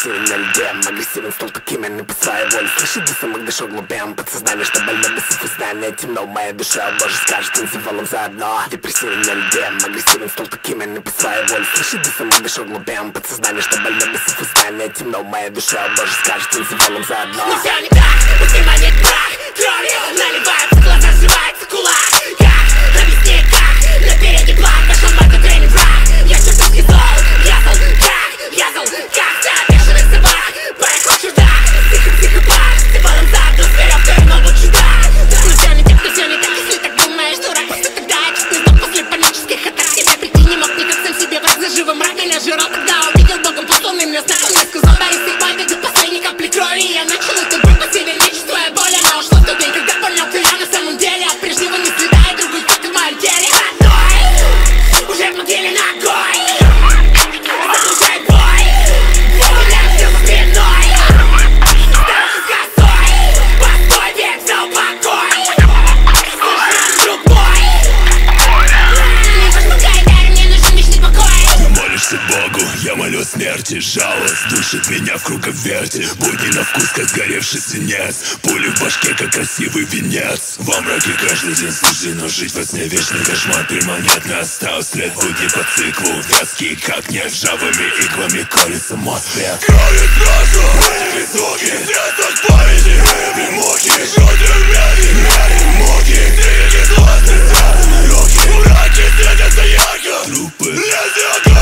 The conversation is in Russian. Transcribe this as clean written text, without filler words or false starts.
Депрессивен, нелюдим, агрессивен, стал таким, я не по своей воле. Слышит до самых душок глубин, подсознание, что больно без сознания. Темно в моей душе, Боже скажет танцевалом заодно. Депрессивен, нелюдим, агрессивен, стал таким, я не по своей воле. Слышит до самых душок глубин, подсознание, что больно без сознания. Темно в моей душе, Боже скажет танцевалом заодно. Но все не так, пусти монет прах, кровью наливается, глаза сживается кулак. Как? Объясни как, на передний план пошел мой тренинг враг. Я чертовски зол, я зол, как ты бешеный собак. Поехал чудак, психопат, ты балом заду, вперед, ты новый чудак. Но все не так, если так думаешь, дурак. Просто тогда я честный сдох после панических атак. Тебя прийти не мог никак сам себе враг, заживо мрак. Меня жирал, когда увидел Богом посланный мне знак. Он мне сказал, Борис, ты память до последней капли крови. И я начал эту боль по себе, не чувствуя боли. Она ушла в тот день, когда понял, кто я на самом деле. От прежнего не следа, и другой как в моем теле. Одной, уже в могиле ногой. Заглушай бой, меня все за спиной. Дорожка с косой, постой, век за упокой. Друг мой, не возмогай, дай мне нужен вечный покой. Ты молишься Богу, я молю смерти. Жалость душит меня в круговерте. Будни на вкус, как сгоревший свинец. Пули в башке, как красивый венец. Во мраке каждый день суждено жить во сне. Вечный кошмар перманентно остался след. Будни по циклу, вязкие как нефть. Ржавыми иглами колется мозг век. Крови сразу, эти звуки, средств памяти, и муки. Что-то в мире, муки. Ты не злостный, связаны руки. Мраки светятся ярко, трупы лезут.